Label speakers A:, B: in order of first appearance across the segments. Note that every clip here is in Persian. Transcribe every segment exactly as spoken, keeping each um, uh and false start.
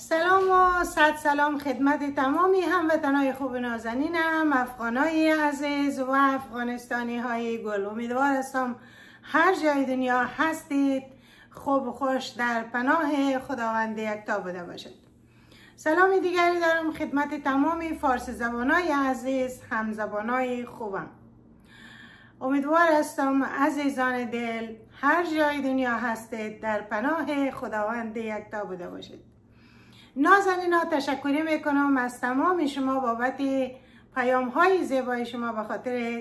A: سلام و صد سلام خدمت تمامی هموطنای خوب نازنینم، افغانای عزیز و افغانستانی های گل. امیدوار هستم هر جای دنیا هستید خوب و خوش در پناه خداوند یکتا بوده باشید. سلام دیگری دارم خدمت تمامی فارسی زبانای عزیز، همزبانای خوبم. امیدوار هستم عزیزان دل هر جای دنیا هستید در پناه خداوند یکتا بوده باشید. نازنینا تشکری میکنم از تمام شما بابت پیام های زیبای شما به خاطر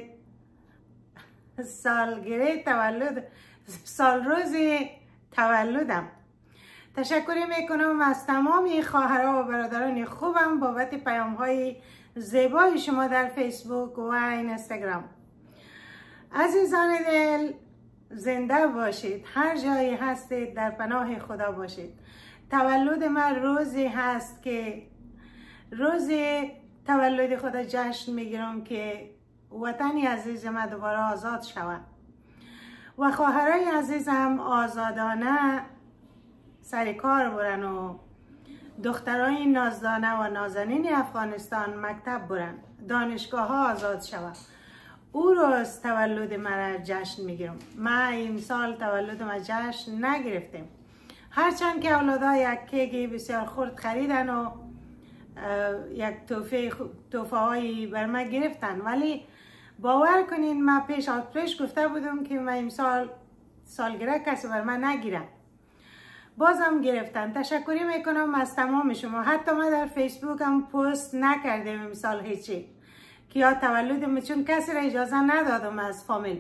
A: سالگرد تولد سال روز تولدم. تشکری میکنم از تمام خواهرها و برادران خوبم بابت پیام های زیبای شما در فیسبوک و اینستاگرام. عزیزان دل زنده باشید، هر جایی هستید در پناه خدا باشید. تولد من روزی هست که روز تولد خدا جشن میگیرم که وطنی عزیز من دوباره آزاد شود و خواهرای عزیزم آزادانه سر کار برن و دخترای نازدانه و نازنین افغانستان مکتب برن، دانشگاه ها آزاد شود. او روز تولد من جشن میگیرم. من این سال تولد من جشن نگرفتم، هرچند که اولادا یک کیک بسیار خرد خریدن و یک توفه توفه هایی بر من گرفتن، ولی باور کنین من پیش از پیش گفته بودم که من امسال سالگرد کسی بر من نگیرم، بازم گرفتن. تشکری میکنم از تمام شما. حتی من در فیسبوک هم پست نکردم امسال هیچی که یا تولدم، چون کسی را اجازه ندادم از فامیل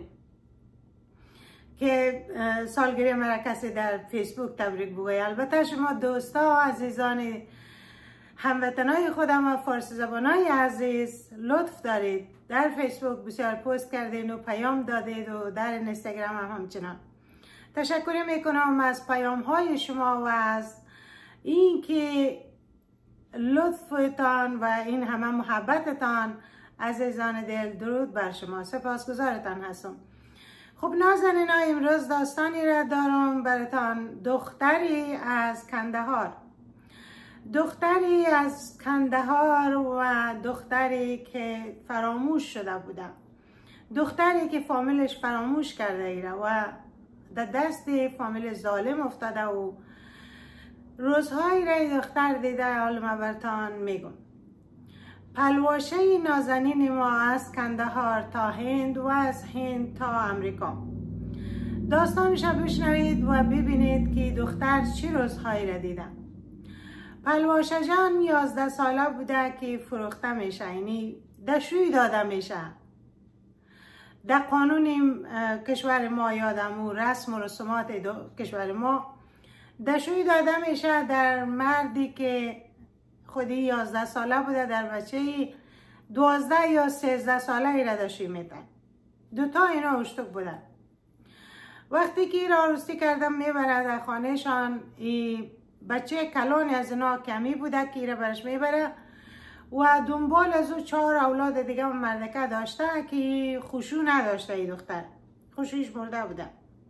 A: که سالگرد مرا کسی در فیسبوک تبریک بگوی. البته شما دوستا عزیزان هموطنای خودم و فارسی زبانای عزیز لطف دارید، در فیسبوک بسیار پست کردین و پیام دادید و در اینستاگرام هم همچنان. تشکر میکنم از پیام های شما و از این که لطفتان و این همه محبتتان. عزیزان دل درود بر شما، سپاسگزارتان هستم. خب نازنینا، امروز داستانی را دارم براتان. دختری از کندهار، دختری از کندهار و دختری که فراموش شده بوده، دختری که فامیلش فراموش کرده ایره و در دست فامیل ظالم افتاده و روزهایی را دختر دیده. حالا براتان میگم. پلواشه نازنین ما از کندهار تا هند و از هند تا امریکا. داستانش را بشنوید و ببینید که دختر چی روزهایی را دیده. پلواشه جان یازده ساله بوده که فروخته میشه، یعنی دشوی داده میشه. در قانون کشور ما یادم و رسم و رسومات کشور ما دشوی داده میشه در مردی که خودی یازده ساله بوده در بچه دوازده یا سیزده ساله ای را دشوی میدن. دوتا اینا اشتک بودن. وقتی که را عروسی کردم میبره در خانه شان، بچه کلانی از اینا کمی بوده که را برش میبره و دنبال از او چهار اولاد دیگه مردکه داشته که خوشو نداشته. ای دختر خوشوش مرده بوده.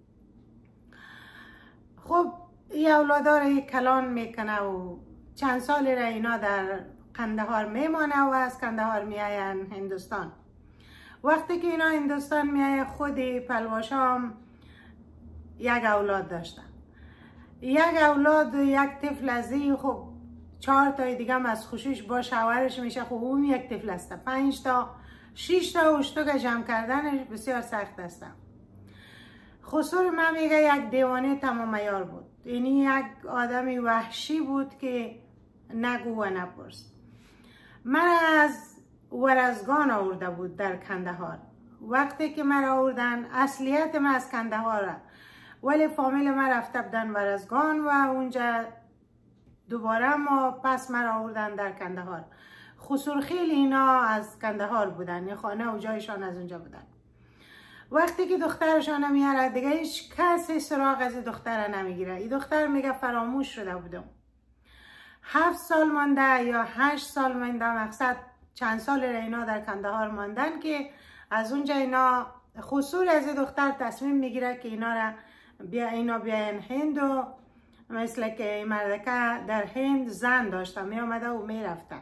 A: خب ای اولادا را کلان میکنه و چند سال را اینا در کندهار میمانه و از کندهار میاین هندوستان. وقتی که اینا هندوستان میایه، خود پلواشه هم یک اولاد داشتن. یک اولاد و یک طفل ازی. خب چهار تای دیگه هم از خوشیش با شوهرش میشه. خب اون یک طفل است. پنج تا شش تا اشتگ جمع کردنش بسیار سخت است. خسور من میگه یک دیوانه تمام عیار بود، یعنی یک آدمی وحشی بود که نگو و نپرس. من از ورزگان آورده بود در کندهار. وقتی که من آوردن، اصلیت من از کندهار، ولی فامیل من رفته بودن ورزگان و اونجا دوباره ما پس من آوردن در کندهار. خسور خیلی اینا از کندهار بودن، یه خانه و جایشان از اونجا بودن. وقتی که دخترشان میاره دیگه هیچ کسی سراغ از دختر نمیگیره. این دختر میگه فراموش شده بودم. هفت سال مانده یا هشت سال مانده، مقصد چند سال اینا در کندهار ماندن که از اونجا اینا خصوص از دختر تصمیم میگیره که اینا را بیا اینا بیاین هند و مثل که این مردکه در هند زن داشته، می آمده و می رفته.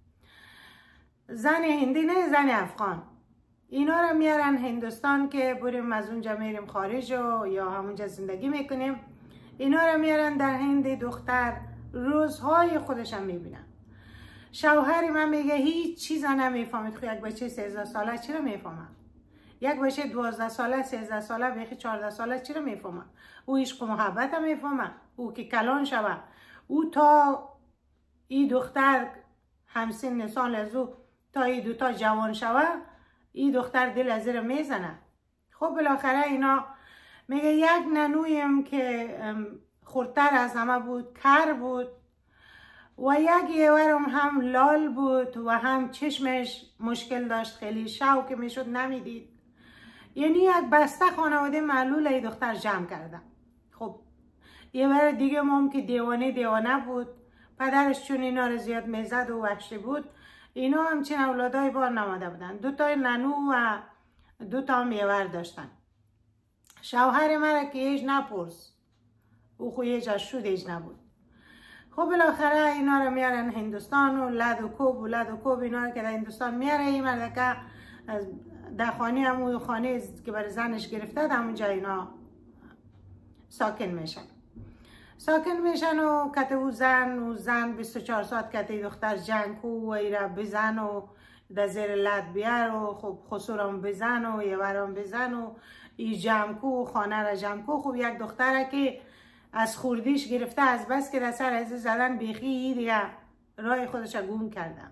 A: زن هندی نه، زن افغان. اینا رو میارن هندوستان که بریم از اونجا میریم خارج و یا همونجا زندگی میکنیم. اینا رو میارن در هند. دختر روزهای خودش هم میبینن. شوهر من میگه هیچ چیزا نمیفهمید. خب یک بچه سیزده ساله چرا میفهمه؟ یک بچه دوازده ساله، سیزده ساله، بیخی چهارده ساله چرا میفهمه؟ او عشق و محبت هم میفهمه. او که کلان شوه، او تا این دختر همسن سال از او تا این دوتا جوان شوه، این دختر دل از زیر میزنه. خب بالاخره اینا میگه یک ننویم که خورتر از همه بود، کر بود و یک یورم هم لال بود و هم چشمش مشکل داشت، خیلی شو که میشد نمیدید. یعنی یک بسته خانواده معلول ای دختر جمع کرده. خب یور دیگه مام که دیوانه دیوانه بود، پدرش چون اینا رو زیاد میزد و وحشی بود، اینا همچین اولادای بار نماده بودن. دو تا ننو و دو تا هم یور داشتن. شوهر مرا که ایج نپرس، او خو ایج از شود ایج نبود. خب بالاخره اینا رو میارن هندوستان و لد و کوب و لد و کوب اینا رو که در هندوستان میاره. این مردکه در خانه همون خانه که برای زنش گرفته در همونجا اینا ساکن میشن. ساکن میشن و کته و زن و زن بیست و چهار ساعت کته دختر جنگ کو و ایره بزن و در زیر لد بیار و خب خسورم بزن و یورم بزن و ای جمع کو و خانه را جمع کو. خب یک دختره که از خوردیش گرفته از بس که در سر از زدن بیخی دیگه راه خودش گم کردن.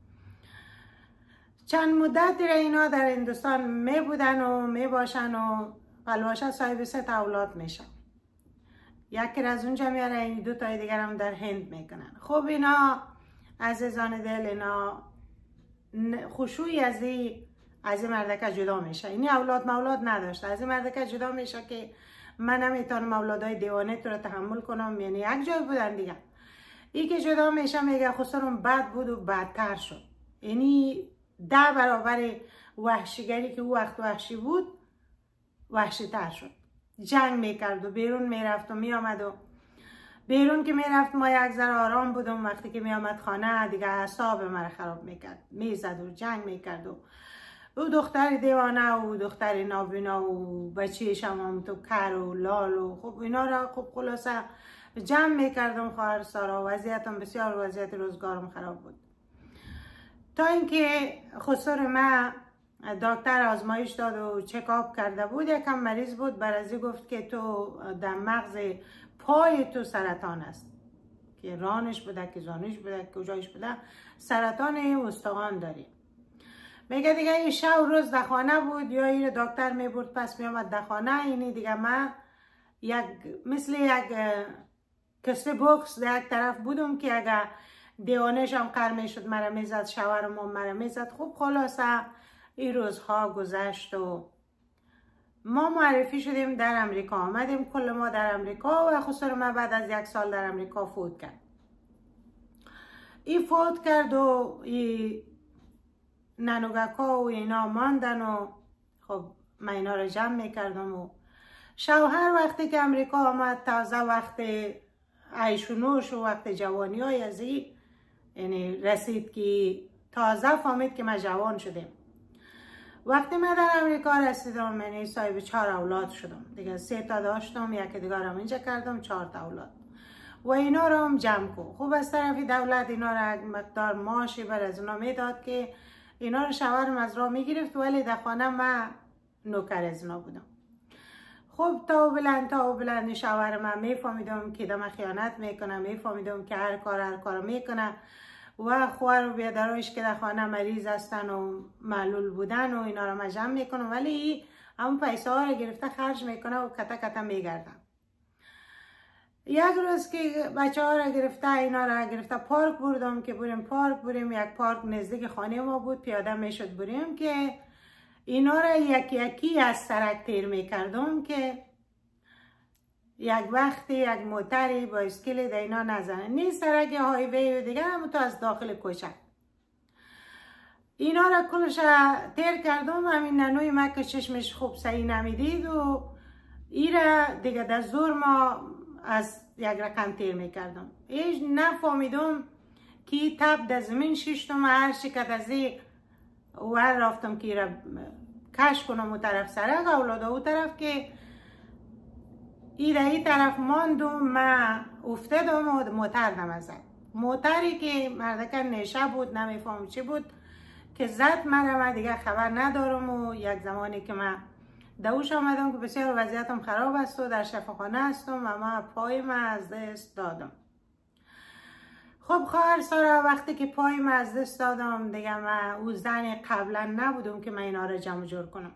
A: چند مدت دیگه اینا در هندوستان می بودن و می باشن و پلواشا صاحب سه تا اولاد میشن. یکی از اونجا میاره، این دو تای دیگر هم در هند میکنن. خب اینا عزیزان دل، اینا خوشوی از این از این مردکه جدا میشه. اینی اولاد مولاد نداشته، از این مردکه جدا میشه که من نمیتونم اولادای دیوانه تو رو تحمل کنم. یعنی یک جای بودن دیگه. این که جدا میشه میگه خسرم بد بود و بدتر شد. یعنی ده برابر وحشیگری که او وقت وحشی بود وحشی تر شد. جنگ میکرد و بیرون میرفت و میامد و بیرون که میرفت ما یک ذره آرام بودم. وقتی که میامد خانه دیگه اعصاب مرا خراب میکرد، میزد و جنگ میکرد و او دختر دیوانه و دختر نابینا و بچه‌ش هم تو کر و لال و خب اینا را خب خلاصه جمع میکردم. خواهر سارا وضعیتم بسیار وضعیت روزگارم خراب بود. تا اینکه خسر ما دکتر آزمایش داد و چکاپ کرده بود. یکم مریض بود، برازی گفت که تو در مغز پای تو سرطان است، که رانش بوده که زانش بوده که کجایش بوده، سرطان استخوان داری. میگه دیگه این شب روز در خانه بود یا این دکتر میبرد پس میامد در خانه. اینی دیگه من یک مثل یک کسر بوکس در یک طرف بودم که اگه دیوانش هم قر میشد مرا میزد، شوهرم هم مرا میزد. خب خلاصه این روزها گذشت و ما معرفی شدیم در امریکا. آمدیم کل ما در امریکا و خسر ما بعد از یک سال در امریکا فوت کرد. این فوت کرد و این ننوگکا و اینا ماندن و خب من اینا رو جمع میکردم. و شوهر وقتی که امریکا آمد تازه وقت عیش و نوش و وقت جوانی های از این یعنی رسید که تازه فهمید که ما جوان شدیم. وقتی من در امریکا رسیدم من صاحب چهار اولاد شدم دیگه. سه تا داشتم، یکی دیگر هم اینجا کردم، چهار تا اولاد و اینا رو هم جمع کن. خوب از طرفی دولت اینا رو مقدار معاشی بر از اونا میداد که اینا رو شوهرم از راه میگرفت، ولی در خانه من نوکر از اونا بودم. خب تا و بلند تا و بلند شوهر من میفهمیدم که دم خیانت میکنه، میفهمیدم که هر کار هر کار میکنه و خواهر و بیادرایش که در خانه مریض هستن و معلول بودن و اینا رو مجمع میکنم، ولی همون پیسه ها رو گرفته خرج میکنه و کتا کتا میگردن. یک روز که بچه ها رو گرفته اینا رو گرفته پارک بردم که بریم پارک بریم. یک پارک نزدیک خانه ما بود، پیاده میشد بریم که اینا رو یکی یکی از سرک تیر میکردم که یک وقتی یک موتری با اسکیل در اینا نزنه. نیست سرک هایوی و دیگه هم تو از داخل کوچه اینا را کلش تیر کردم. همین ننوی ما که چشمش خوب صحیح نمیدید و ایره دیگه در زور ما از یک رقم تیر میکردم. هیچ نفهمیدم که تب در زمین ششتم هر شکت از این ور رفتم که را کش کنم و طرف سرک اولاده او طرف که ای را ای طرف ماندم ما افتادم و موتر نمزد. موتری که مردکه نشه بود نمیفهم چی بود که زد مرا. من دیگه خبر ندارم و یک زمانی که من دوش آمدم که بسیار وضعیتم خراب است و در شفاخانه هستم و من پایم از دست دادم. خب خواهر سارا وقتی که پایم از دست دادم دیگه من او زن قبلا نبودم که من اینا را جمع جور کنم.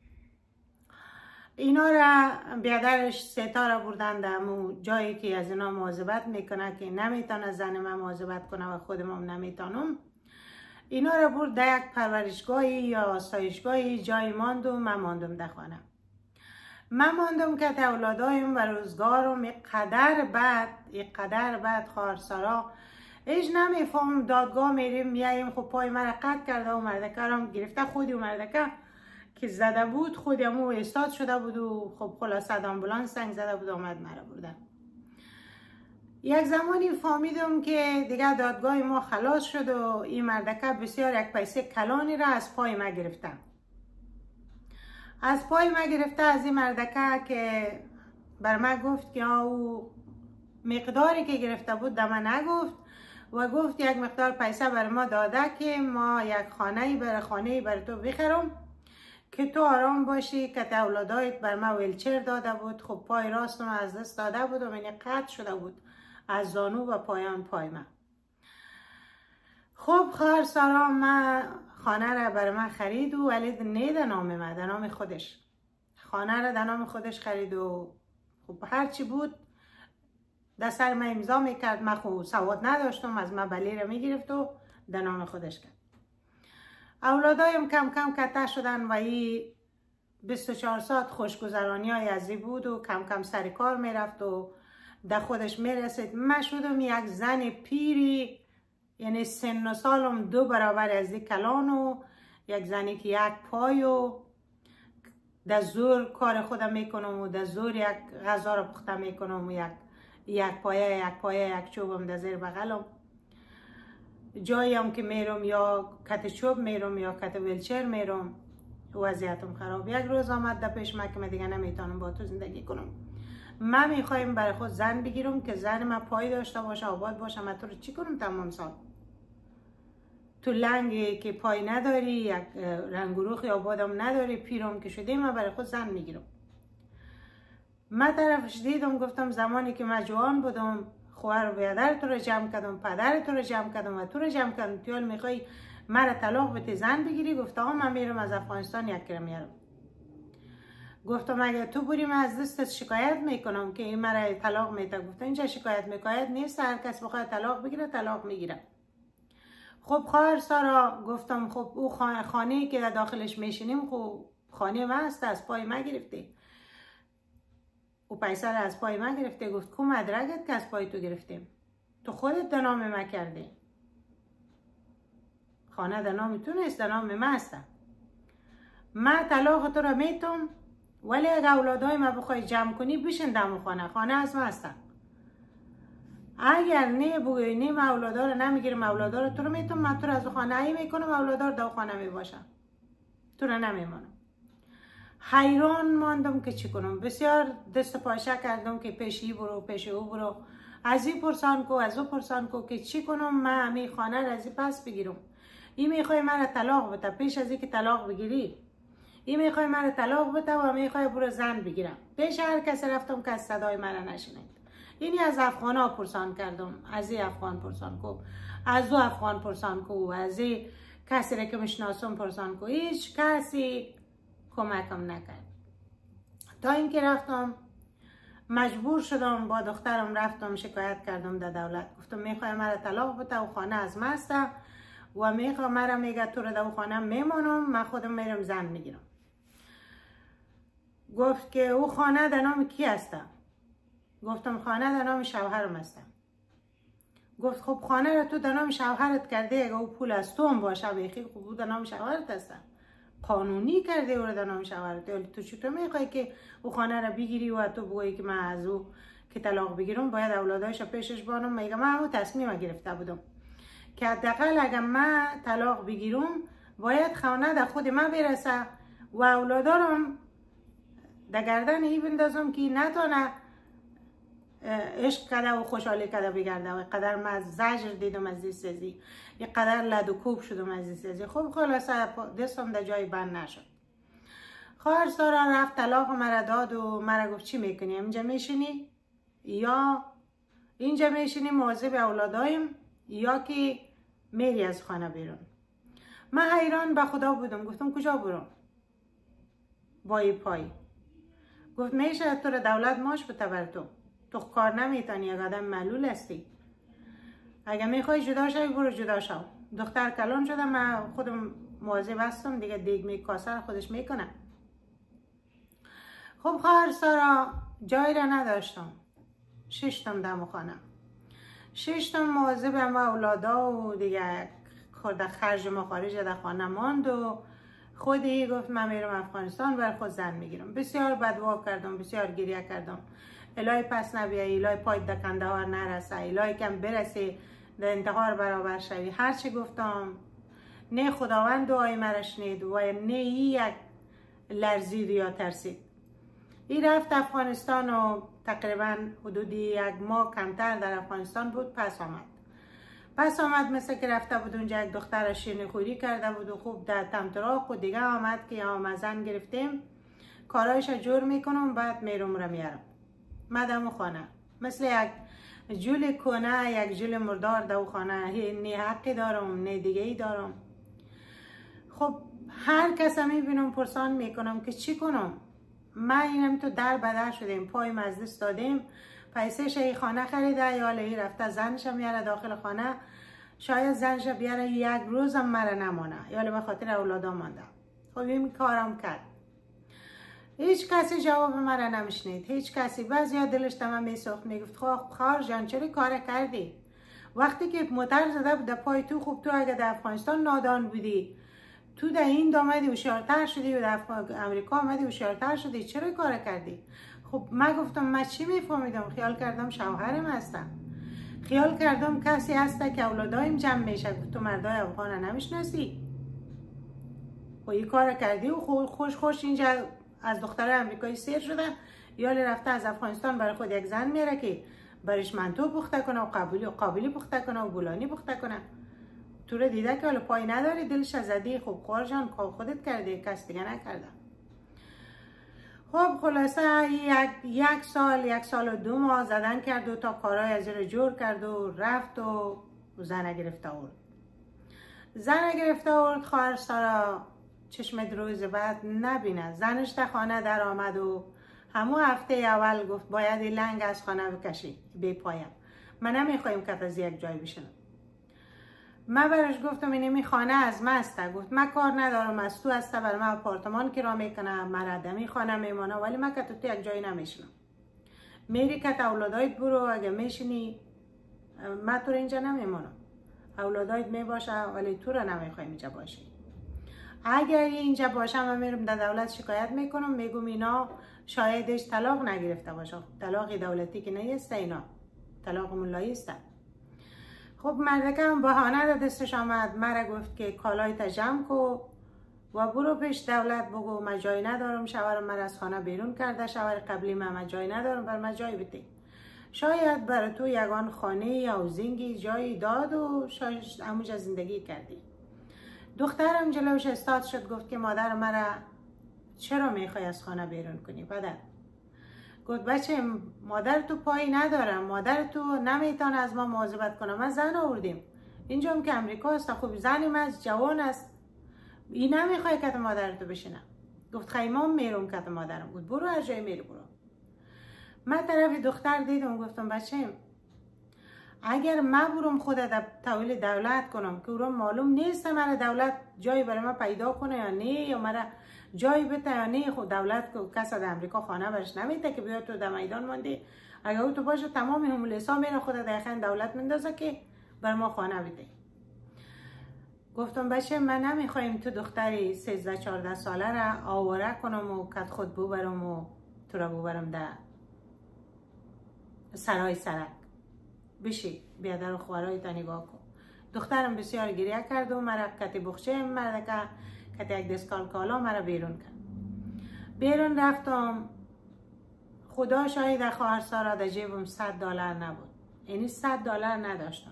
A: اینا را بیادرش ستاره بردن در جایی که از اینا مواظبت میکنه که نمیتونه زن من مواظبت کنه و خودم هم نمیتونم. اینا را برد در یک پرورشگاهی یا آسایشگاهی جایی ماندم. من ماندم در خانه. من ماندم که اولادایم و روزگارم اینقدر بد اینقدر بد خواهر سارا ایش نمیفهم. دادگاه میریم میاییم خب پای مرا قطع کرده و مردکه را گرفته. خودی و مردکه که زده بود خودی همو استاد شده بود و خب خلاصه آمبولانس زنگ زده بود آمد مرا بردن. یک زمانی فهمیدم که دیگه دادگاه ما خلاص شد و این مردکه بسیار یک پیسه کلانی را از پای ما گرفته. از پای ما گرفته از این مردکه که بر من گفت که او مقداری که گرفته بود در من نگفت و گفت یک مقدار پیسه بر ما داده که ما یک خانه بر خانه بر تو بخرم که تو آرام باشی که اولادایت بر ما ویلچر داده بود. خب پای راستم از دست داده بود و من قطع شده بود از زانو و پایان پای من. خب خواهر سارا من خانه را بر من خرید و ولی نه در نام من در نام خودش. خانه را در نام خودش خرید و خب هرچی بود در سر من امضا میکرد. من خب سواد نداشتم از من بلی را میگرفت و در نام خودش کرد. اولادایم کم کم کته شدن و ای بیست و چهار ساعت خوشگذرانی های ازی بود و کم کم سر کار میرفت و در خودش میرسید. من شدم یک زن پیری، یعنی سن و سالم دو برابر از این کلان و یک زنی که یک پای و در زور کار خودم میکنم و در زور یک غذا را پخته میکنم و یک یک پایه یک پایه یک چوبم در زیر بغلم. جایی هم که میرم یا کت چوب میرم یا کت ویلچر میرم وضعیتم خراب. یک روز آمد در پیش من که من دیگه نمیتونم با تو زندگی کنم. من میخوایم برای خود زن بگیرم که زن من پای داشته باشه آباد باشه. من تو رو چی کنم تمام سال؟ تو لنگی که پای نداری یک رنگ و روخی آبادم نداری پیرم که شدی من برای خود زن میگیرم. من طرفش دیدم گفتم زمانی که من جوان بودم خواهر و برادر تو رو جمع کردم پدر تو رو جمع کردم و تو رو جمع کردم تو میخوای مرا طلاق بده زن بگیری؟ گفت آقا من میرم از افغانستان یک کره میارم. گفتم اگه تو بری من از دستت شکایت میکنم که این مرا طلاق میده. گفت اینجا شکایت میکایت نیست، هر کس بخواد طلاق بگیره طلاق میگیره. خب خواهر سارا گفتم خب او خانه که در داخلش میشینیم خب خانه من است از پای من گرفته او پیسه را از پای من گرفته. گفت کو مدرکت که از پای تو گرفتیم؟ تو خودت در نام من کرده. خانه در نام تو نیست در نام من است. من طلاق تو را میتم ولی اگه اولادای من بخوای جمع کنی بشین دم خانه خانه از من است. اگر نه بگوی نه من اولادا رو نمیگیرم اولادا رو تو رو میتم من تو رو از خانه ای میکنم اولادا رو در خانه میباشم تو رو نمیمانم. حیران ماندم که چی کنم. بسیار دست پاشه کردم که پیشی برو پیش او برو از این پرسان کو از او پرسان کو که چی کنم من می خانه را از این پس بگیرم. این میخوای من طلاق بده پیش از این که طلاق بگیری این میخوای من طلاق بده و میخوای برو زن بگیرم. پیش هر کسی رفتم که صدای من نشنید. اینی از افغان ها پرسان کردم از این افغان پرسان کو از او افغان پرسان کو از این کسی را که میشناسم پرسان کو. هیچ کسی کمکم نکرد تا اینکه رفتم مجبور شدم با دخترم رفتم شکایت کردم در دولت. گفتم میخوای مرا طلاق بده و خانه از من است و میخوای مرا میگه تو رو در خانه میمانم من خودم میرم زن میگیرم. گفت که او خانه در نام کی است؟ گفتم خانه در نام شوهرم است. گفت خب خانه را تو در نام شوهرت کرده اگه او پول از تو هم باشه بخی خب او در نام شوهرت است قانونی کرده او را در نام شوهرت. تو چطور میخوای که او خانه را بگیری و تو بگویی که من از او که طلاق بگیرم باید اولادایش پیشش بانم. میگم من همون تصمیم گرفته بودم که حداقل اگر من طلاق بگیرم باید خانه در خود من برسه و اولادارم در گردن ای بندازم که نتونه عشق کده و خوشحالی کده بگرده و قدر من زجر دیدم از این سازی، یک قدر لد و کوب شدم از این سازی. خب خلاصه دستم در جای بند نشد. خواهر سارا رفت طلاق مرا داد و مرا گفت چی میکنی؟ اینجا میشینی یا اینجا میشینی مواظب اولادایم یا که میری از خانه بیرون؟ من حیران به خدا بودم. گفتم کجا برم با این پای؟ گفت میشه تو رو دولت ماش بده بر تو، تو کار نمیتونی، یک آدم معلول هستی، اگه میخوای جدا شوی برو جدا شو. دختر کلان شده، من خودم مواظب هستم دیگه، دیگ می کاسه خودش میکنه. خب خواهر سارا جایی را نداشتم، ششتم دم خانه، ششتم مواظب ما اولادا و دیگه خورده خرج ما خارج در خانه ماند و خودی گفت من میرم افغانستان بر خود زن میگیرم. بسیار بدوا کردم، بسیار گریه کردم. الهی پس نبیایی، الهی پای در کندهار نرسه، الهی کم برسی در انتحار برابر شوی. هرچی گفتم نه خداوند دعای مرا شنید و نه یک لرزید یا ترسید. این رفت افغانستان و تقریبا حدودی یک ماه کمتر در افغانستان بود. پس آمد پس آمد مثل که رفته بود اونجا یک دختر شیرینی خوری کرده بود و خوب در تمطراق و دیگه آمد که آمزن گرفتیم، کارایش جور میکنم بعد میرم رو میارم مدام خانه. مثل یک جول کنه، یک جول مردار دو خانه، نه حقی دارم نه دیگه ای دارم. خب هر کس میبینم پرسان میکنم که چی کنم. من اینم تو در بدر شدیم، پای مزدست دادیم، پیسه شایی خانه خریده یا لی رفته زنش میاره داخل خانه، شاید زنش بیاره یک روزم مره نمانه یا به خاطر اولادا مانده. خب این کارم کرد. هیچ کسی جواب مرا نمیشنید، هیچ کسی. بعضیا دلش تمام میسوخت، میگفت خب خواهر جان چرا کار کردی؟ وقتی که موتر زده بود پای تو، خوب تو اگه در افغانستان نادان بودی، تو در این آمدی هوشیارتر شدی و در امریکا آمدی هوشیارتر شدی، چرا کار کردی؟ خب من گفتم من چی میفهمیدم؟ خیال کردم شوهرم هستم، خیال کردم کسی هسته که اولادایم جمع میشه. تو مردای افغان نمیشناسی و این کار کردی و خوش خوش اینجا از دختر امریکایی سیر شده یا رفته از افغانستان برای خود یک زن میره که برش منتو پخته کنه و قابلی و قابلی پخته کنه و بولانی پخته کنه. تو رو دیده که حالا پای نداری، دلش زدی. خب خواهر جان خودت کردی، کس دیگه نکرده. خب خلاصه یک, یک سال یک سال و دو ماه زدن کرد و تا کارهای از رو جور کرد و رفت و زنه گرفته آورد. زنه گرفته آورد. خواهر سارا چشم روز بعد نبینه. زنش در خانه در آمد و همون هفته اول گفت باید این لنگ از خانه بکشی بی پایم، من نمیخوایم که از یک جای بشنم. من برش گفتم این خانه از من است. گفت من کار ندارم، از تو است، برای من آپارتمان کرا میکنه، مردمی خانه میمانه، ولی من که تو یک جایی نمیشنم. میری که اولادایت برو، اگه میشینی من تو اینجا نمیمانم، اولادایت میباشه ولی تو رو نمیخوایم اینجا باشی. اگر اینجا باشم من میرم در دولت شکایت میکنم، میگم اینا شایدش طلاق نگرفته باشه، طلاق دولتی که نیست، اینا طلاق ملایی است. خب مردکم بهانه در دستش آمد، مرا گفت که کالایت جمع کو و برو پیش دولت بگو من جای ندارم، شوهرم مرا از خانه بیرون کرده، شوهر قبلی من جای ندارم، بر من جای بده. شاید برای تو یگان خانه یا زینگی جایی داد و شاید همونجا زندگی کردی. دخترم جلوش استاد شد، گفت که مادر مرا چرا میخوای از خانه بیرون کنی پدر؟ گفت بچه مادر تو پایی ندارم، مادر تو نمیتونه از ما مواظبت کنه، من زن آوردیم اینجا هم که امریکا است، خوب زنیم از جوان است، این نمیخوای که مادر تو بشینم. گفت خیمام میرم که مادرم. گفت برو هر جای میری برو. من طرف دختر دیدم، گفتم بچه اگر من برم خود تحویل دولت کنم که اون معلوم نیست مرا دولت جایی برای من پیدا کنه یا نه، یا مرا جایی بده یا نه، خود دولت کس از امریکا خانه برش نمیده که بیا تو در میدان ماندی، اگر او تو باشه تمام همولیسا میره خود دقیقا دولت مندازه که برای ما خانه بده. گفتم بچه من نمیخوایم تو دختری سیزده چهارده ساله را آواره کنم و کت خود ببرم و تو را ببرم در سرای سرک. بشی بیادر و خوارای تا نگاه کن. دخترم بسیار گریه کرد و مرا کتی بخشه مرده که کتی یک دستکال کالا مرا بیرون کرد. بیرون رفتم. خدا شاید خواهر سارا در جیبم صد دلار نبود. یعنی صد دلار نداشتم.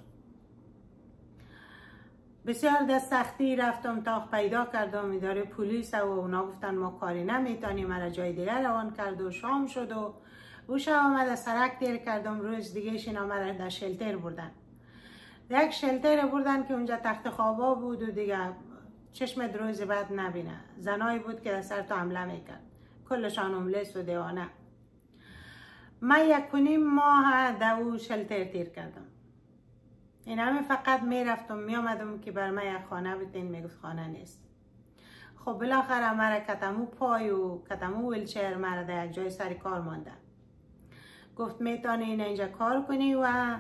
A: بسیار دست سختی رفتم تا پیدا کردم اداره پلیس و اونا گفتن ما کاری نمیتونیم، مرا جای دیگر روان کرد و شام شد و او شب آمد سرک دیر کردم. روز دیگه اینا مرا در شلتر بردن. یک شلتر بردن که اونجا تخت خوابا بود و دیگه چشم روز بعد نبینه. زنایی بود که در سر تو حمله میکرد، کلشان املس و دیوانه. من یک و نیم ماه در او شلتر تیر کردم. این همه فقط میرفتم میامدم که بر من یک خانه بتین، میگفت خانه نیست. خب بالاخره مرا کتمو پای و کتمو ویلچر مرا در یک جای سر کار ماندن. گفت میتونی این اینجا کار کنی و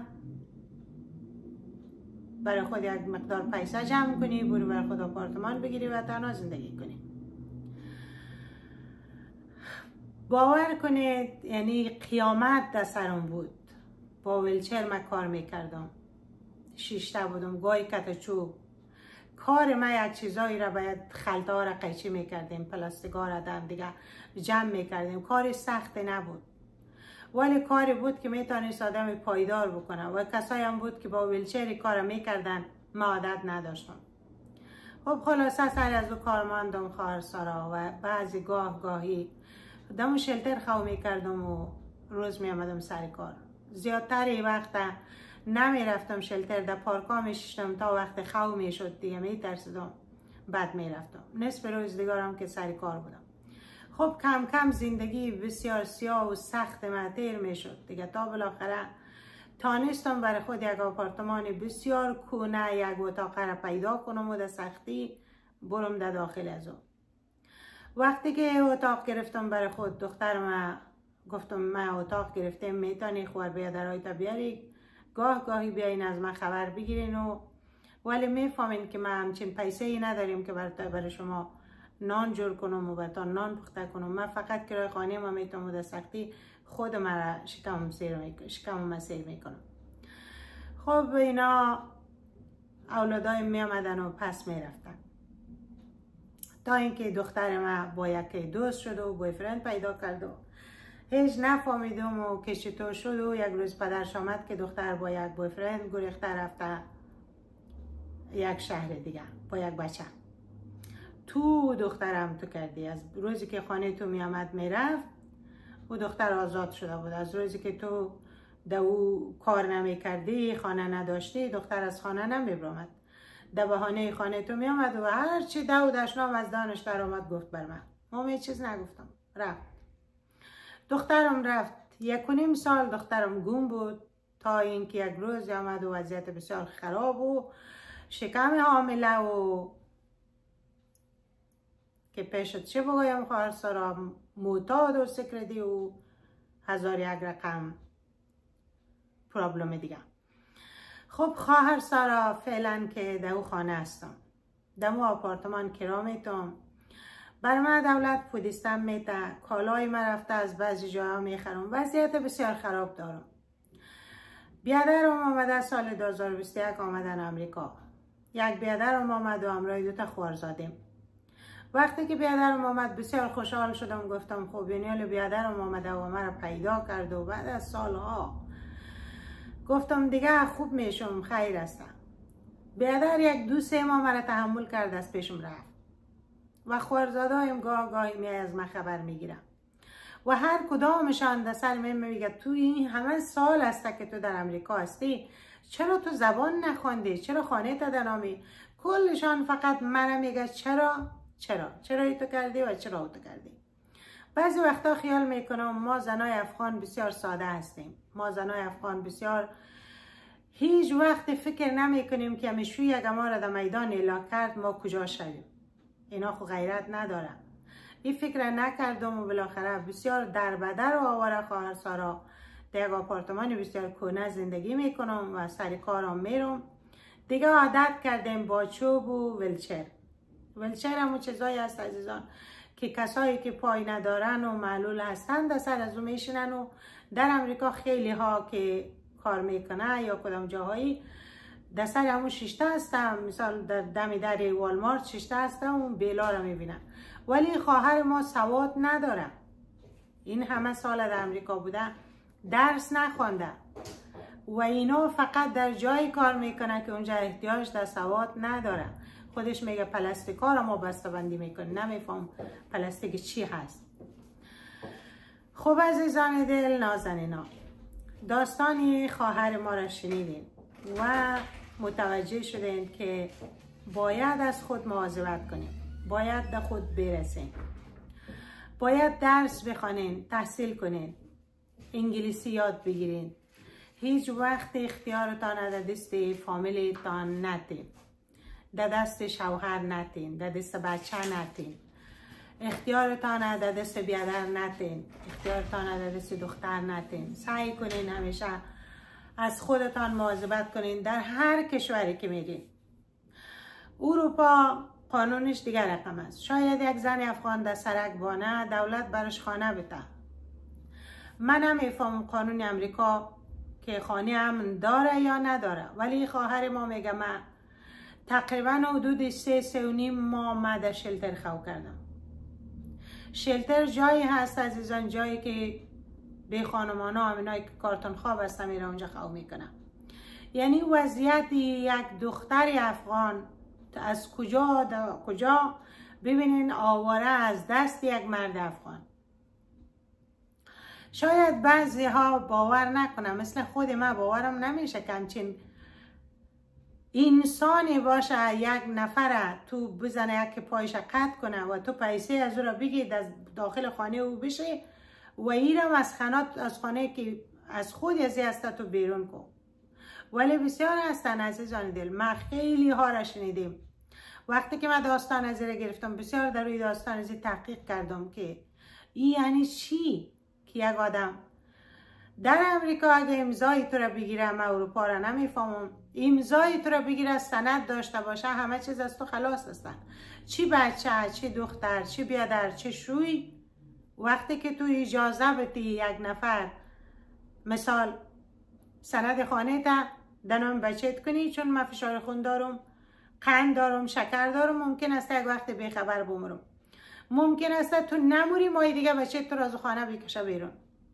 A: برای خود یک مقدار پیسه جمع کنی، برو برای خود آپارتمان بگیری و تنها زندگی کنی. باور کنید یعنی قیامت در سرم بود. با ویلچر من کار میکردم. شیشته بودم، گاهی کت چوب. کار ما یک چیزایی را باید خلطه را قیچی میکردیم، پلاستیکا را دم دیگه جمع میکردیم. کاری سخت نبود ولی کاری بود که میتونست آدم پایدار بکنه و کسایی هم بود که با ویلچر کار میکردن. ما عادت نداشتم. خب خلاصه سر از او کار ماندم خواهر سارا و بعضی گاه گاهی دم شلتر خو میکردم و روز میامدم سر کار. زیادتر وقت نمی رفتم شلتر، در پارکا میشتم تا وقت خو میشد دیگه میترسیدم، بعد میرفتم. نصف روز دیگرم که سر کار بودم. خب کم کم زندگی بسیار سیاه و سخت معطیر میشد دیگه، تا بالاخره تانستم برای خود یک آپارتمان بسیار کونه، یک اتاق را پیدا کنم و در سختی برم در داخل از اون. وقتی که اتاق گرفتم برای خود، دخترم گفتم من اتاق گرفتم میتونی خور بیادرهای تا بیاری، گاه گاهی بیاین از من خبر بگیرین و ولی میفهمین که من همچین پیسه ای نداریم که برای برای شما نان جور کنم و برای نان پخته کنم. من فقط کرای خانه ما میتونم در سختی خود مرا شکم سیر میکنم شکم مسیر میکنم. خب اینا اولادای می آمدن و پس میرفتن تا اینکه دختر ما با یکی دوست شد و بویفرند پیدا کرد و هیچ نفهمیدم و که چطور شد و یک روز پدرش آمد که دختر با یک بویفرند گریخته رفته یک شهر دیگه با یک بچه. تو دخترم تو کردی. از روزی که خانه تو می آمد می رفت و دختر آزاد شده بود. از روزی که تو دو کار نمی کردی، خانه نداشتی، دختر از خانه نمی برامد. در بهانه خانه تو می آمد و هر چی دو دشنام از دانش در آمد گفت بر من. ما می چیز نگفتم. رفت. دخترم رفت. یک و نیم سال دخترم گم بود تا اینکه یک روز آمد و وضعیت بسیار خراب و شکم حامله و که پیشت چه بگویم خواهر سارا، معتاد و سکردی و هزار یک رقم پرابلم دیگه. خب خواهر سارا فعلا که در او خانه هستم، در او آپارتمان کرا میتم. بر من دولت پودیستم میته، کالای من رفته از بعضی جاها میخرم. وضعیت بسیار خراب دارم. بیادرم آمده سال دو هزار و بیست و یک آمدن امریکا. یک بیادرم آمد و همراه دو تا خوارزادیم. وقتی که بیادرم آمد بسیار خوشحال شدم. گفتم خب بینیال بیادرم آمده و مرا پیدا کرد و بعد از سالها گفتم دیگه خوب میشم، خیر هستم. بیادر یک دو سه ماه مرا تحمل کرد، از پیشم رفت و خوارزادایم گاه گاهی می از من خبر میگیرم و هر کدامشان در سر من میگه تو این همه سال است که تو در امریکا هستی، چرا تو زبان نخوندی؟ چرا خانه تا دنامی؟ کلشان فقط منم میگه چرا چرا چرا ای تو کردی و چرا او تو کردی. بعضی وقتا خیال میکنم ما زنای افغان بسیار ساده هستیم. ما زنای افغان بسیار هیچ وقت فکر نمی کنیم که همیشوی اگه ما را در میدان اعلا کرد ما کجا شویم. اینا خو غیرت ندارم. این فکر نکردم و بالاخره بسیار دربدر و آواره خواهر سارا در یک آپارتمان بسیار کهنه زندگی میکنم و سر کارم میرم. دیگه عادت کردیم با چوب و ویلچر. ویلچر همون چیزایی هست عزیزان که کسایی که پای ندارن و معلول هستن در سر از اون میشنن و در امریکا خیلی ها که کار میکنه یا کدام جاهایی در سر همون شیشته هستم، مثال در دم در والمارت شیشته هستم، اون بیلا رو میبینم. ولی خواهر ما سواد نداره، این همه سال در امریکا بوده، درس نخوانده و اینا فقط در جای کار میکنه که اونجا احتیاج در سواد نداره. خودش میگه پلاستیکا رو ما بسته‌بندی میکنیم، نمیفهم پلاستیک چی هست. خب عزیزان دل، نازنینا، داستانی خواهر ما را شنیدین و متوجه شدین که باید از خود مواظبت کنیم، باید در خود برسیم، باید درس بخوانین، تحصیل کنین، انگلیسی یاد بگیرین. هیچ وقت اختیارتان در دست فامیلیتان نتین، در دست شوهر نتین، در دست بچه نتین، اختیارتان در دست بیادر نتین، اختیارتان در دست دختر نتین. سعی کنین همیشه از خودتان مواظبت کنین در هر کشوری که میرین. اروپا قانونش دیگر رقم است. شاید یک زن افغان در سرک بانه دولت برش خانه بده. من هم میفهم قانون امریکا که خانه امن داره یا نداره، ولی خواهر ما میگه من تقریبا حدود سه سه و نیم ماه من در شلتر خو کردم. شلتر جایی هست عزیزان، جایی که به خانمان ها همینایی که کارتون خواب هستن میره اونجا خو میکنم. یعنی وضعیت یک دختر افغان از کجا دا کجا ببینین آواره از دست یک مرد افغان. شاید بعضی ها باور نکنم، مثل خود من باورم نمیشه که همچین انسانی باشه یک نفر تو بزنه یک پایش قطع کنه و تو پیسه از او را بگید از داخل خانه او بشه و ایرم از خانات از خانه که از خود ازی هسته تو بیرون کن. ولی بسیار هستن عزیزان دل، ما خیلی ها را شنیدیم. وقتی که من داستان از را گرفتم بسیار در روی داستان ازی تحقیق کردم که این یعنی چی که یک آدم در امریکا اگه امضای تو را بگیره، من اروپا را نمیفهمم، امضای تو را بگیره سند داشته باشه همه چیز از تو خلاص هستن، چی بچه، چی دختر، چی بیادر، چی شوی. وقتی که تو اجازه بدی یک نفر مثال سند خانه تا دنام بچت کنی، چون من فشار خون دارم، قند دارم، شکر دارم، ممکن است یک وقت بیخبر بمرم، ممکن است تو نموری مای دیگه بچه تو را از خانه بکشه بیرون،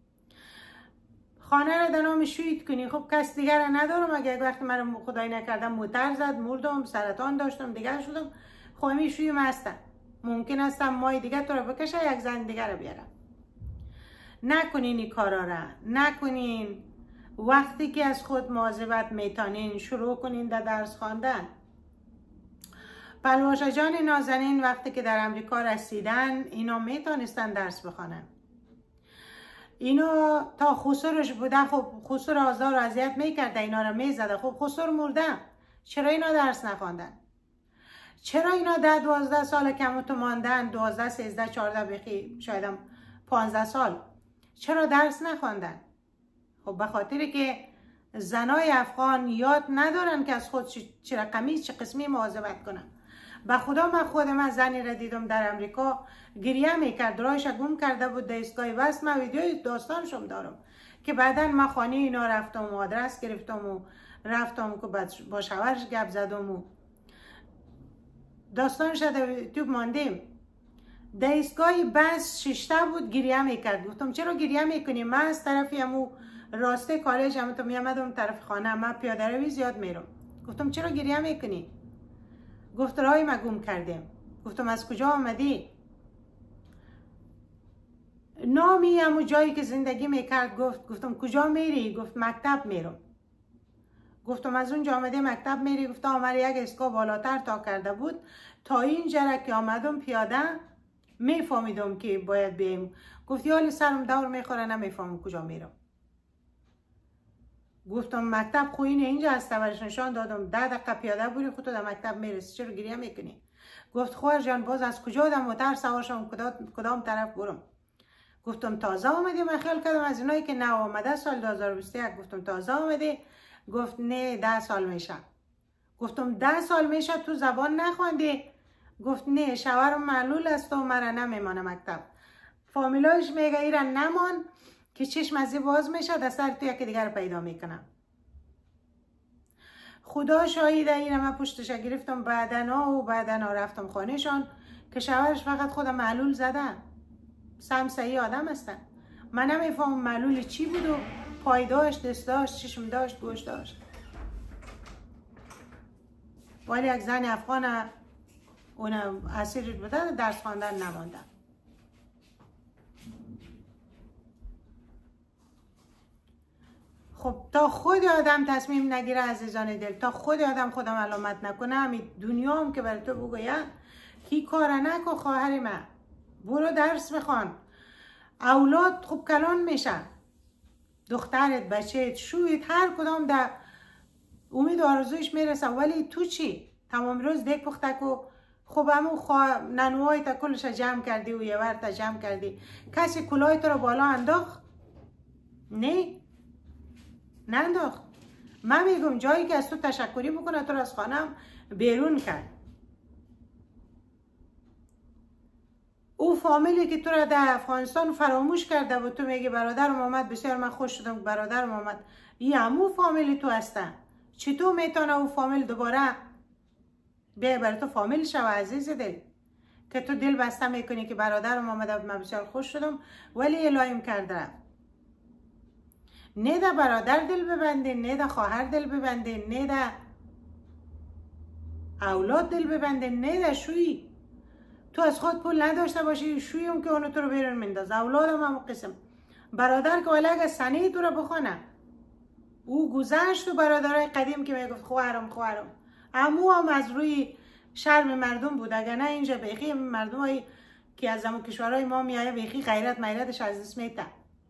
A: خانه را دنام شوید کنی. خب کس دیگر را ندارم، اگه یک وقت من خدای نکردم موتر زد، مردم، سرطان داشتم، دیگر شدم، خواهی شویم هستم، ممکن است مای دیگه تو را بکشه یک زن دیگر را بیارم. نکنین این کارا را، نکنین. وقتی که از خود مواظبت میتونین شروع کنین در درس خواندن. پلواشا جان نازنین وقتی که در امریکا رسیدن اینا میتونستن درس بخوانن. اینا تا خسرش بوده، خب خسر آزار و اذیت میکرده، اینا رو میزده، خب خسر مرده، چرا اینا درس نخواندن؟ چرا اینا ده دوازده سال کموتو ماندن، دوازده سیزده چارده بخی شایدم پانزده سال، چرا درس نخواندن؟ خب به خاطر که زنای افغان یاد ندارن که از خود چه رقمی چه قسمی مواظبت کنن. به خدا من خودم از زنی را دیدم در امریکا گریه میکرد، رایش گم کرده بود در ایستگاه بس، من ویدیوی داستانشم دارم که بعدا من خانه اینا رفتم و آدرس گرفتم و رفتم که با شوهرش گپ زدم و داستانش در یوتیوب ماندیم. در ایستگاه بس ششته بود گریه میکرد. گفتم چرا گریه میکنی؟ من از طرفی همو راسته کالج هم تو میامدم طرف خانه، من پیاده روی زیاد میرم. گفتم چرا گریه میکنی؟ گفت راهی ما گم کردیم. گفتم از کجا آمدی؟ نامی همو جایی که زندگی میکرد گفت. گفتم کجا میری؟ گفت مکتب میرم. گفتم از اونجا آمده مکتب میری؟ گفت آمده یک ایستگاه بالاتر تا کرده بود، تا اینجا که آمدم پیاده میفهمیدم که باید بیم. گفت حال سرم دور میخوره نمیفهمم کجا میرم. گفتم مکتب خوینه اینجا هست، برش نشان دادم، ده دقیقه پیاده بودی خود در مکتب میرسی، چرا گریه میکنی؟ گفت خواهر جان باز از کجا در موتر سوار شم کدام طرف برم؟ گفتم تازه آمدی؟ من خیال کردم از اینایی که نه آمده سال دو هزار و بیست و یک. گفتم تازه آمدی؟ گفت نه ده سال میشه. گفتم ده سال میشه تو زبان نخواندی؟ گفت نه شوهرم معلول است و مرا نمیمانه مکتب. فامیلایش میگه ایران نمان که چشم از باز میشه در سر تو یکی دیگر پیدا میکنم. خدا شاهده این من پشتش گرفتم بعدنا و بعدنا رفتم خانهشان که شوهرش فقط خودم معلول زدن. سم سعی آدم هستن. من نمیفهمم معلول چی بود و پای داشت، دست داشت، چشم داشت، گوش داشت. ولی یک زن افغان اون اسیر بودن درس خواندن نماندن. خب تا خود آدم تصمیم نگیره عزیزان دل، تا خود آدم خودم علامت نکنه، همین دنیا هم که برای تو بگوید کی کار نکن خواهر من، برو درس بخوان. اولاد خوب کلان میشن، دخترت، بچهت، شویت، هر کدام در امید و آرزویش میرسه. ولی تو چی؟ تمام روز دیگ پخته کو. خب همون خواه... ننوهای تا کلش جمع کردی و یه ورد جمع کردی. کسی کلاه تو رو بالا انداخت؟ نه ننداخت. من میگم جایی که از تو تشکری بکنه تو رو از خانم بیرون کرد. او فامیلی که تو را در افغانستان فراموش کرده و تو میگی برادرم آمد بسیار من خوش شدم برادرم آمد، این همون فامیلی تو هستن. چطور میتونه او فامیل دوباره بیا برای تو فامیل شو عزیز دل که تو دل بسته میکنی که برادرم آمده من بسیار خوش شدم ولی الهیم کرده. نه ده برادر دل ببندین، نه ده خواهر دل ببندین، نه ده اولاد دل ببندین، نه ده شوی. تو از خود پول نداشته باشی شویم که اونو تو رو بیرون منداز. اولادم هم قسم. برادر که ولی اگه سنه تو رو بخونه او گذشت و برادرای قدیم که میگفت خواهرم خواهرم امو هم از روی شرم مردم بود. اگر نه اینجا بیخی مردم هایی که از همون کشورهای ما میایه بیخی غیرت میرتش از دست میته.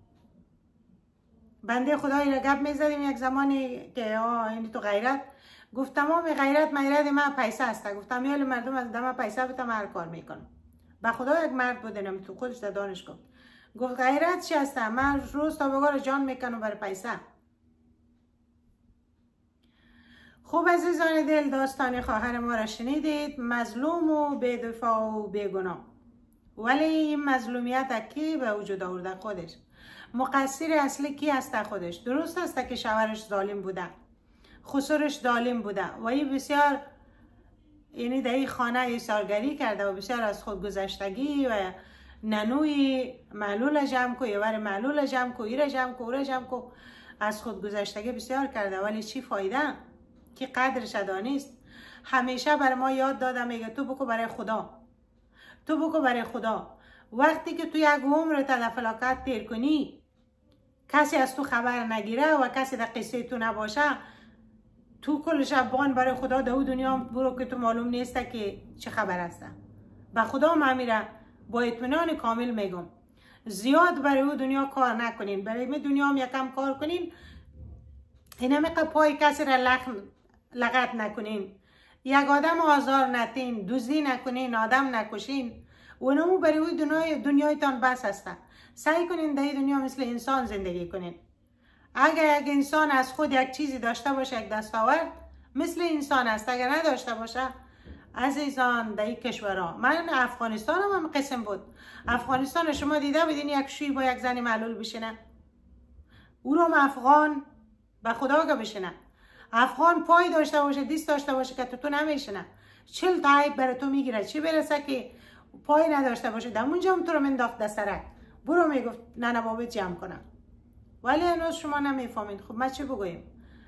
A: بنده خدایی را گپ میزدیم یک زمانی که آه این تو غیرت، گفت تمام غیرت میرت من پیسه هسته. گفتم یالی مردم از دم پیسه بتم هر کار میکنم. به خدا یک مرد بودنم تو خودش در دانش گفت گفت غیرت چی هسته؟ من روز تا بگار جان میکنم برای پیسه. خوب عزیزان دل داستان خواهر ما را شنیدید، مظلوم و بی‌دفاع و بیگناه. ولی این مظلومیت کی به وجود آورده؟ خودش. مقصر اصلی کی هست؟ خودش. درست است که شوهرش ظالم بوده، خسرش ظالم بوده و این بسیار یعنی در این خانه ایثارگری کرده و بسیار از خود گذشتگی و ننوی معلول جمع کو، یه ور معلول جمع کو، ایره جمع کو، اوره جمع کو، از خود گذشتگی بسیار کرده. ولی چی فایده؟ که قدرش دانست. همیشه بر ما یاد داده میگه تو بکو برای خدا، تو بکو برای خدا. وقتی که تو یک عمر تا فلاکت تیر کنی کسی از تو خبر نگیره و کسی در قصه تو نباشه، تو کل شبان برای خدا در دنیا برو که تو معلوم نیسته که چه خبر هسته. به خدا من با اطمینان کامل میگم زیاد برای او دنیا کار نکنین، برای می دنیا هم یکم کار کنین. این میقه پای کسی را لغ... لغت نکنین، یک آدم آزار نتین، دوزی نکنین، آدم نکشین. اونمو برای او دنیای دنیایتان بس هستن. سعی کنین در دنیا مثل انسان زندگی کنین. اگر یک انسان از خود یک چیزی داشته باشه، یک دستاورد، مثل انسان است. اگر نداشته باشه عزیزان در این کشورها، من افغانستان هم, هم قسم بود. افغانستان شما دیده بدین یک شوی با یک زنی معلول بشینه؟ او رو افغان به خدا که بشینه. افغان پای داشته باشه، دیست داشته باشه که تو تو نمیشینه. چل تا عیب برای تو میگیره. چی برسه که پای نداشته باشه؟ دمونجا هم تو رو منداخت در سرک. برو میگفت نه نه بابت جمع کنم. ولی هنوز شما نمیفهمین. خب ما چی بگویم؟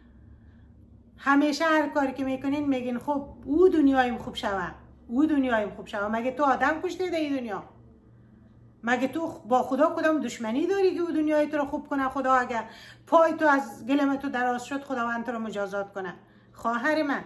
A: همیشه هر کاری که میکنین میگین خب او دنیایم خوب شوه، او دنیایم خوب شوه. مگه تو آدم کشته در این دنیا؟ مگه تو با خدا کدام دشمنی داری که او دنیای تو رو خوب کنه؟ خدا اگر پای تو از گلم تو دراز شد خداوند تو رو مجازات کنه. خواهر من،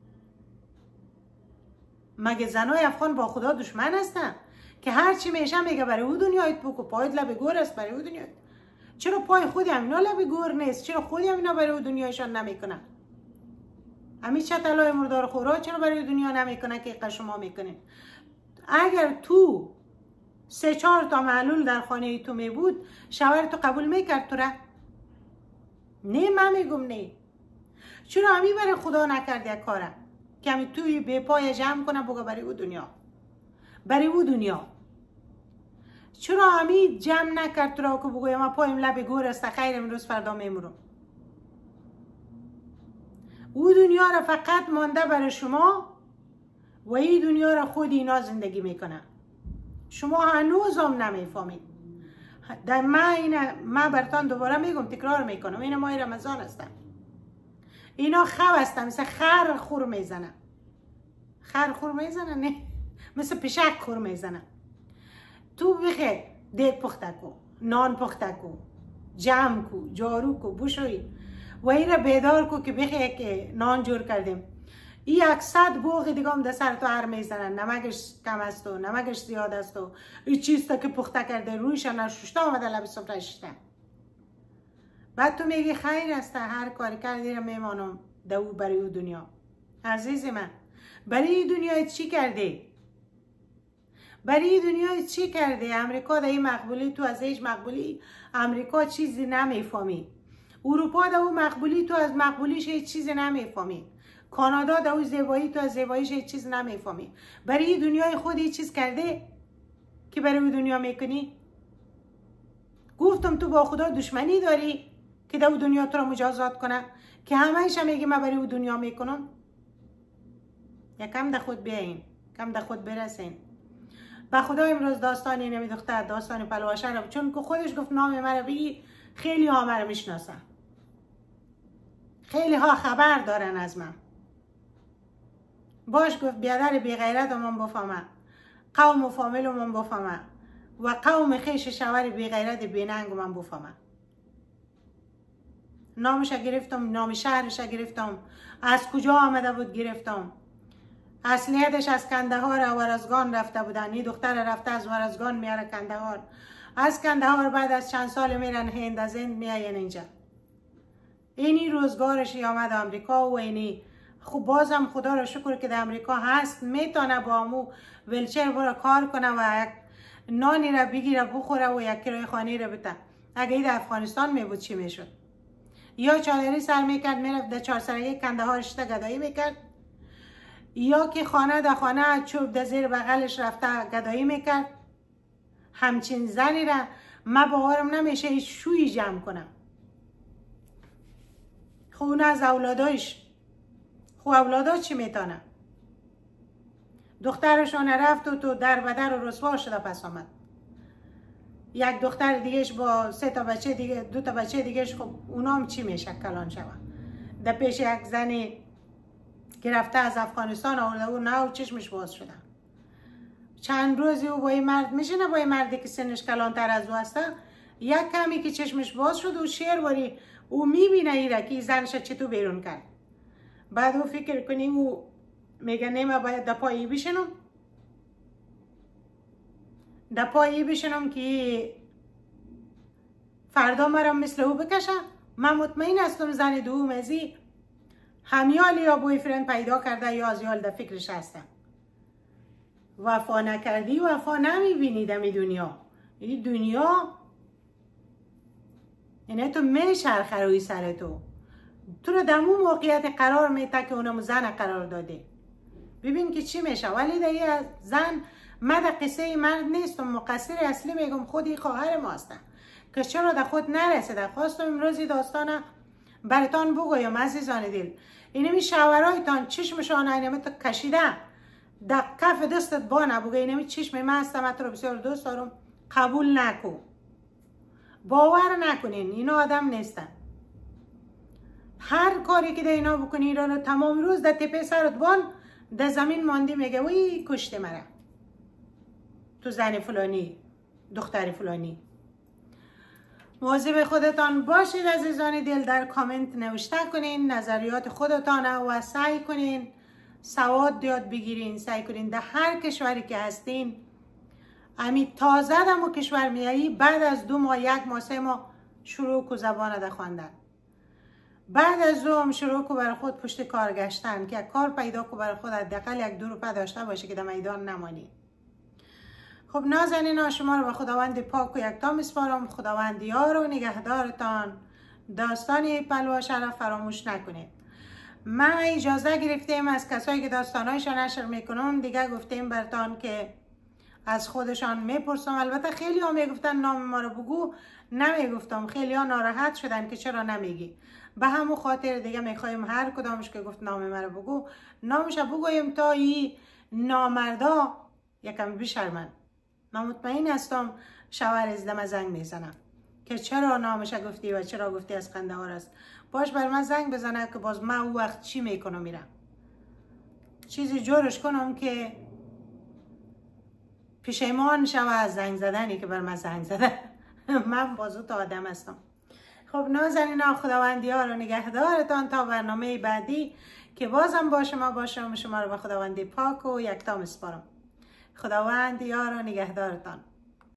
A: مگه زنای افغان با خدا دشمن هستن که هر چی میشه میگه برای او دنیایت بکو، پایت لب گور است برای او دنیایت؟ چرا پای خودی همینا لب گور نیست؟ چرا خودی همینا برای او دنیایشان نمیکنن؟ امی چتلای مردار خورا چرا برای دنیا نمیکنه که قش شما میکنین؟ اگر تو سه چهار تا معلول در خانه تو می بود شوهر تو قبول میکرد تو را؟ نه من میگم نه. چرا همی برای خدا نکرد یک کاره که همی توی به پای جمع کنه بگه برای او دنیا، برای او دنیا. چرا همی جمع نکرد تو را که بگویم ما پایم لب گور است خیر امروز فردا میمرم. او دنیا را فقط مانده برای شما و این دنیا را خود اینا زندگی میکنه. شما هنوز هم نمیفهمید. در ما اینا ما برتان دوباره میگم، تکرار میکنم، اینا ماه رمضان هستن. اینا خو هستن، مثل خر خور میزنن. خر خور میزنن؟ نه، مثل پشک خور میزنن. تو بخیر دیگ پخته کو، نان پخته کو، جمع کو، جارو کو، بشوی و این را بیدار کو که بخیر که نان جور کردیم. این اکصد بوغ دیگه هم در سر تو هر میزنن، نمکش کم است و نمکش زیاد است و این چیز تا که پخته کرده رویش نششته آمده لب سفره ششته. بعد تو میگی خیر است، هر کاری کردی را میمانم دو برای او دنیا. عزیز من، برای این دنیا چی کرده؟ برای این دنیا چی کرده؟ امریکا در این مقبولی تو از هیچ مقبولی امریکا چیزی نمیفهمی. اروپا در اون مقبولی تو از مقبولیش هیچ چیزی نمیفهمی. کانادا در اون زیبایی تو از زیباییش هیچ چیز نمیفهمی. برای این دنیای خود هیچ چیز کرده که برای اون دنیا میکنی؟ گفتم تو با خدا دشمنی داری که در اون دنیا تو را مجازات کنه که همهش هم میگی من برای اون دنیا میکنم؟ یکم در خود بیاین، کم در خود برسین. با خدا امروز داستان اینمی دختر، داستان پلوشه رو، چون که خودش گفت نام مرا بگی، خیلی ها مرا میشناسن، خیلی ها خبر دارن از من. باش گفت بیادر بی غیرت من بفهمه، قوم و فامیل من بفهمه و قوم خیش شور بی غیرت بی ننگ من بفهمه. نامش گرفتم، نام شهرش گرفتم، از کجا آمده بود گرفتم. اصلیتش از کندهار ورزگان رفته بودن. این دختر رفته از ورزگان میاره کندهار، از کندهار بعد از چند سال میرن هند، از هند میاین اینجا. اینی روزگارش آمد امریکا و اینی خب بازم خدا رو شکر که در امریکا هست، میتونه با امو ویلچر برو کار کنه و یک نانی را بگیره بخوره و یک کرایه خانه را بده. اگه این در افغانستان می بود چی میشد؟ یا چادری سر میکرد میرفت در چهارسرایی کندهارش تا گدایی میکرد، یا که خانه در خانه چوب در زیر بغلش رفته گدایی میکرد. همچین زنی را ما باورم نمیشه هیچ شوی جمع کنم. خونه از اولادایش، خو اولادا چی میتونه؟ دخترشون رفت و تو در بدر و رسوا شده پس آمد. یک دختر دیگهش با سه تا بچه دیگه، دو تا بچه دیگهش، خب اونام چی میشه کلان شوند. در پیش یک زنی که رفته از افغانستان آورده و نه و چشمش باز شده. چند روزی او با این مرد میشینه، با این مردی که سنش کلانتر از او هسته، یک کمی که چشمش باز شد و شیر واری او میبینه ایره که زنش چطور بیرون کرد. بعد او فکر کنی او میگه نه من باید دپایی بشنم، دپایی بشنم که فردا مرم مثل او بکشه. من مطمئن هستم زن دوم ازی همیال یا بوی فرند پیدا کرده یا از یال در فکرش هستم. وفا نکردی وفا نمیبینی دمی دنیا. این دنیا یعنی تو میشرخه روی سر تو، تو رو در اون موقعیت قرار میده که اونم زن قرار داده. ببین که چی میشه. ولی در زن من در قصه مرد نیستم، مقصر اصلی میگم خودی خواهر ما هستن که چرا در خود نرسیده. خواستم امروزی داستانه براتان بگویم عزیزان دل. اینمی شاورایتان چشمشان اینمی تو کشیده در کف دستت با نبگه اینمی چشم من هستم تو رو بسیار دوست دارم، قبول نکن، باور نکنین، اینا آدم نیستن. هر کاری که در اینا بکنی اینا تمام روز در تپه سرت بان در زمین ماندی میگه وی کشته مرا تو زن فلانی دختر فلانی. مواظب خودتان باشید عزیزان دل. در کامنت نوشته کنین نظریات خودتان و سعی کنین سواد یاد بگیرین. سعی کنین در هر کشوری که هستین، امی تازه دمو کشور میایی، بعد از دو ماه یک ماه سه ماه شروع کو زبان در خواندن. بعد از دوم شروع کو برای خود پشت کار گشتن که کار پیدا کو برای خود حداقل یک دو روپه داشته باشه که در میدان نمانی. خب نازنینا شما رو به خداوند پاک و یکتا میسپارم. خداوند یار و نگهدارتان. داستان پلوشه را فراموش نکنید. من اجازه گرفتیم از کسایی که داستانهایشان نشر میکنم، دیگه گفتیم برتان که از خودشان میپرسم. البته خیلی ها میگفتن نام ما رو بگو، نمیگفتم. خیلی ها ناراحت شدن که چرا نمیگی. به همون خاطر دیگه میخوایم هر کدامش که گفت نام ما رو بگو نامش بگویم تا این نامردا یکم بشرمن. من مطمئن هستم شوهر ازدم زنگ میزنم که چرا نامش گفتی و چرا گفتی از قندهار است. باش بر من زنگ بزنه که باز من او وقت چی میکنم، میرم چیزی جورش کنم که پشیمان شوه از زنگ زدنی که بر من زنگ زده. من بازو تا آدم هستم. خب نازنینا، خداوندی ها رو نگهدارتان تا برنامه بعدی که بازم با شما باشم. شما رو به خداوندی پاک و یکتا میسپارم. خداوندی ها رو نگهدارتان.